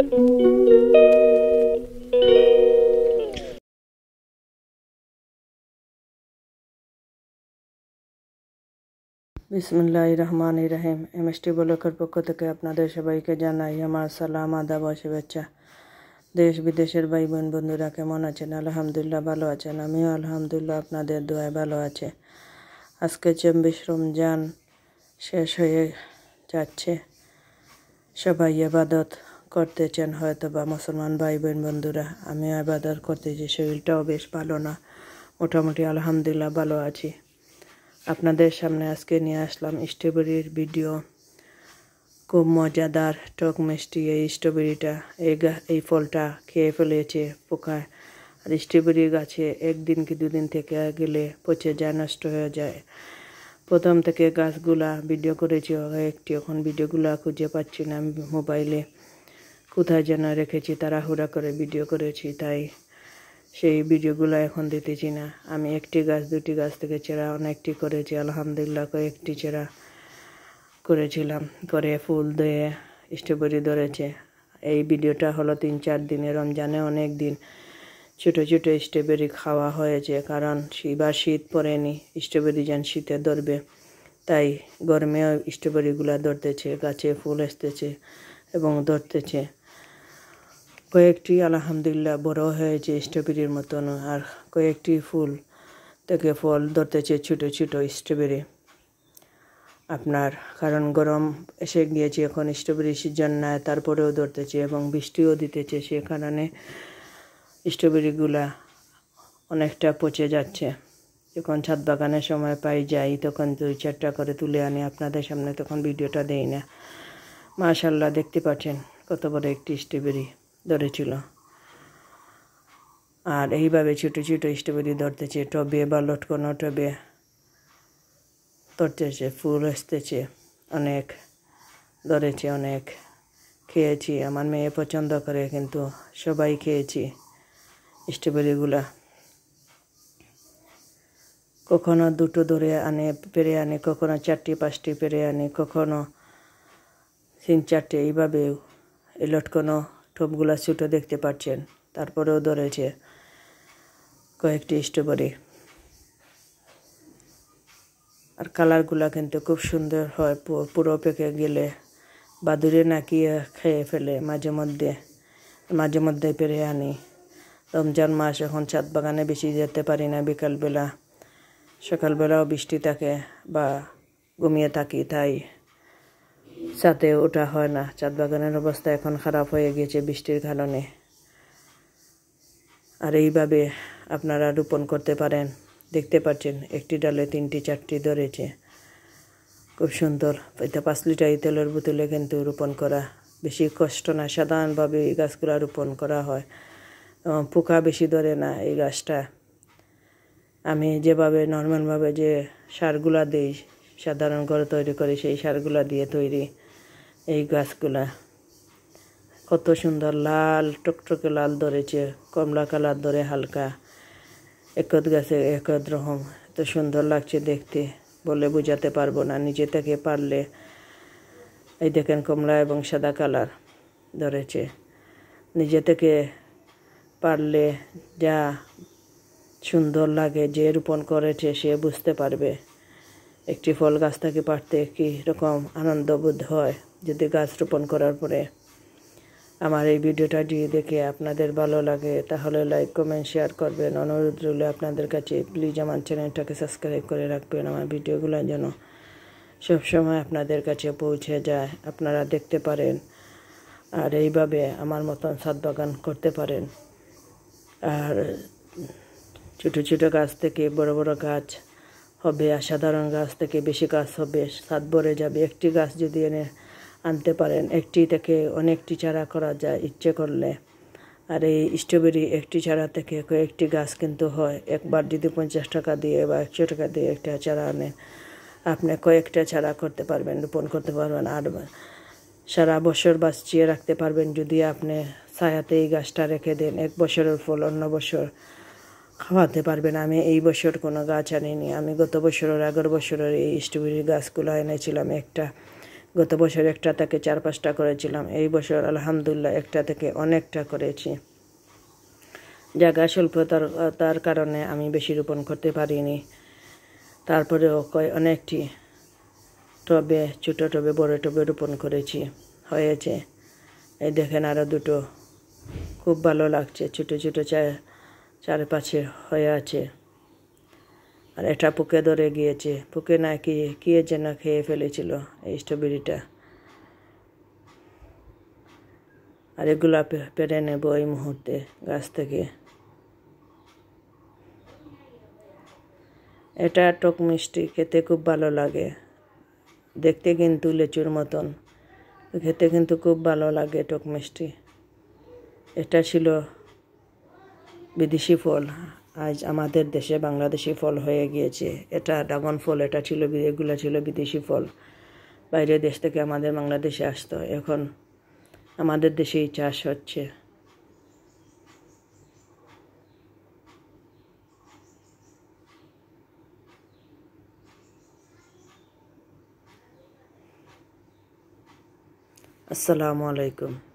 বিসমিল্লাহিররহমানিররহিম। MST ব্লকের পক্ষ থেকে আপনাদের সবাইকে জানাই আমার সালাম, আদাব ও শুভেচ্ছা। দেশ বিদেশের ভাই বোন বন্ধুরা কেমন আছেন? আলহামদুলিল্লাহ ভালো আছেন। আমিও আলহামদুলিল্লাহ আপনাদের দোয়ায় ভালো আছে। আজকে 24 রমজান শেষ হয়ে যাচ্ছে। সবাই ইবাদত করতেছেন হয়তো বা মুসলমান ভাই বোন বন্ধুরা। আমিও ইবাদত করতেছি, শরীরটাও বেশ ভালো না, মোটামুটি আলহামদুলিল্লাহ ভালো আছি। আপনাদের সামনে আজকে নিয়ে আসলাম স্ট্রবেরির ভিডিও। খুব মজাদার টক মিষ্টি এই স্ট্রবেরিটা। এই ফলটা খেয়ে ফেলেছে পোকায়। আর স্ট্রবেরি গাছে একদিন কি দুদিন থেকে গেলে পচে যায়, নষ্ট হয়ে যায়। প্রথম থেকে গাছগুলা ভিডিও করেছি একটি, এখন ভিডিওগুলা খুঁজে পাচ্ছি না মোবাইলে, কোথায় যেন রেখেছি, তাড়াহুড়া করে ভিডিও করেছি, তাই সেই ভিডিওগুলো এখন দিতেছি না। আমি একটি গাছ দুটি গাছ থেকে চেরা অনেকটি করেছি, আলহামদুলিল্লাহ কয়েকটি চেরা করেছিলাম, করে ফুল দিয়ে স্ট্রবেরি ধরেছে। এই ভিডিওটা হলো 3-4 দিনে, রমজানে অনেক দিন ছোটো ছোটো স্ট্রবেরি খাওয়া হয়েছে, কারণ শীত পড়েনি, স্ট্রবেরি যেন শীতে ধরবে, তাই গরমেও স্ট্রবেরিগুলো ধরতেছে, গাছে ফুল আসতেছে এবং ধরতেছে। কয়েকটি আলহামদুলিল্লাহ বড় হয়েছে স্ট্রবেরির মতন, আর কয়েকটি ফুল থেকে ফল ধরতেছে ছোটো ছোটো স্ট্রবেরি। আপনার কারণ গরম এসে গিয়েছে, এখন স্ট্রবেরি সিজন নাই, তারপরেও ধরতেছে এবং বৃষ্টিও দিতেছে, সে কারণে স্ট্রবেরিগুলা অনেকটা পচে যাচ্ছে। যখন ছাদ বাগানের সময় পাই যাই তখন 2-4টা করে তুলে আনি আপনাদের সামনে, তখন ভিডিওটা দেই না। মাশাআল্লাহ দেখতে পাচ্ছেন কত বড় একটি স্ট্রবেরি ধরেছিল। আর এইভাবে ছোটো ছোটো স্ট্রবেরি ধরতেছে টবে বা লটকানো টবে ধরতেছে, ফুল আসতেছে, অনেক ধরেছে, অনেক খেয়েছি। আমার মেয়ে পছন্দ করে, কিন্তু সবাই খেয়েছি স্ট্রবেরিগুলা। কখনো 2টো ধরে আনে পেরে আনে, কখনো 4টি-5টি পেরে আনে, কখনো 3-4টে, এইভাবে এই লটকানো টবগুলা ছোটো দেখতে পাচ্ছেন, তারপরেও ধরেছে কয়েকটি স্ট্রবেরি। আর কালারগুলা কিন্তু খুব সুন্দর হয়, পুরো পেকে গেলে বাদুড়ে নাকি খেয়ে ফেলে। মাঝে মধ্যে পেরে আনি। রমজান মাস, এখন ছাদ বাগানে বেশি যেতে পারি না, বিকালবেলা সকালবেলাও বৃষ্টি থাকে বা ঘুমিয়ে থাকি, তাই ছাদে ওঠা হয় না। ছাদ বাগানের অবস্থা এখন খারাপ হয়ে গেছে বৃষ্টির কারণে। আর এইভাবে আপনারা রোপণ করতে পারেন। দেখতে পাচ্ছেন একটি ডালে 3-4টি ধরেছে, খুব সুন্দর। এটা 5 লিটার তেলের বোতলে কিন্তু রোপণ করা বেশি কষ্ট না, সাধারণভাবে এই গাছগুলো রোপণ করা হয়, পোকা বেশি ধরে না এই গাছটা। আমি যেভাবে নর্মালভাবে যে সারগুলা দিই, সাধারণ ঘরে তৈরি করি, সেই সারগুলা দিয়ে তৈরি এই গাছগুলা। কত সুন্দর লাল টকটকে লাল ধরেছে, কমলা কালার ধরে হালকা, একদ গাছে একদ রকম, এত সুন্দর লাগছে দেখতে, বলে বোঝাতে পারবো না। নিচে থেকে পারলে এই দেখেন কমলা এবং সাদা কালার ধরেছে। নিজে থেকে পারলে যা সুন্দর লাগে, যে রোপণ করেছে সে বুঝতে পারবে একটি ফল গাছ থেকে পারতে কী রকম আনন্দ বোধ হয় যদি গাছ রোপণ করার পরে। আমার এই ভিডিওটা দিয়ে দেখে আপনাদের ভালো লাগে তাহলে লাইক কমেন্ট শেয়ার করবেন। অনুরোধ রইল আপনাদের কাছে, প্লিজ আমার চ্যানেলটাকে সাবস্ক্রাইব করে রাখবেন, আমার ভিডিওগুলো যেন সবসময় আপনাদের কাছে পৌঁছে যায়, আপনারা দেখতে পারেন, আর এইভাবে আমার মতন ছাদ বাগান করতে পারেন। আর ছোটো ছোটো গাছ থেকে বড় বড় গাছ হবে, আর সাধারণ গাছ থেকে বেশি গাছ হবে, ছাদ ভরে যাবে। একটি গাছ যদি এনে আনতে পারেন, একটি থেকে অনেকটি চারা করা যায় ইচ্ছে করলে। আর এই স্ট্রবেরি একটি চারা থেকে কয়েকটি গাছ কিন্তু হয়। একবার যদি 50 টাকা দিয়ে বা 100 টাকা দিয়ে একটা চারা আনেন, আপনি কয়েকটা চারা করতে পারবেন, রোপণ করতে পারবেন, আর সারা বছর বাঁচিয়ে রাখতে পারবেন যদি আপনি ছায়াতে এই গাছটা রেখে দেন। 1 বছরের ফল অন্য বছর খাওয়াতে পারবেন। আমি এই বছর কোনো গাছ আনিনি, আমি গত বছরের আগের বছরের এই স্ট্রবেরি গাছগুলো এনেছিলাম। একটা গত বছর একটা থেকে 4-5টা করেছিলাম, এই বছর আলহামদুলিল্লাহ একটা থেকে অনেকটা করেছি। জায়গা স্বল্পতার কারণে আমি বেশি রোপণ করতে পারিনি, তারপরেও অনেকটি টবে, ছোটো টবে, বড় টবে রোপণ করেছি, হয়েছে। এই দেখেন আরও দুটো, খুব ভালো লাগছে, ছোটো ছোটো চারপাশে হয়ে আছে। আর এটা পোকে ধরে গিয়েছে, পোকে না কি যেন খেয়ে ফেলেছিল এই স্ট্রবেরিটা। আর এগুলা পেরে নেব এই মুহূর্তে গাছ থেকে। এটা টক মিষ্টি, খেতে খুব ভালো লাগে, দেখতে কিন্তু লেচুর মতন, খেতে কিন্তু খুব ভালো লাগে টক মিষ্টি। এটা ছিল বিদেশি ফল, আজ আমাদের দেশে বাংলাদেশি ফল হয়ে গিয়েছে। এটা ড্রাগন ফল, এগুলো ছিল বিদেশি ফল, বাইরের দেশ থেকে আমাদের বাংলাদেশে আসতো, এখন আমাদের দেশেই চাষ হচ্ছে। আসসালামু আলাইকুম।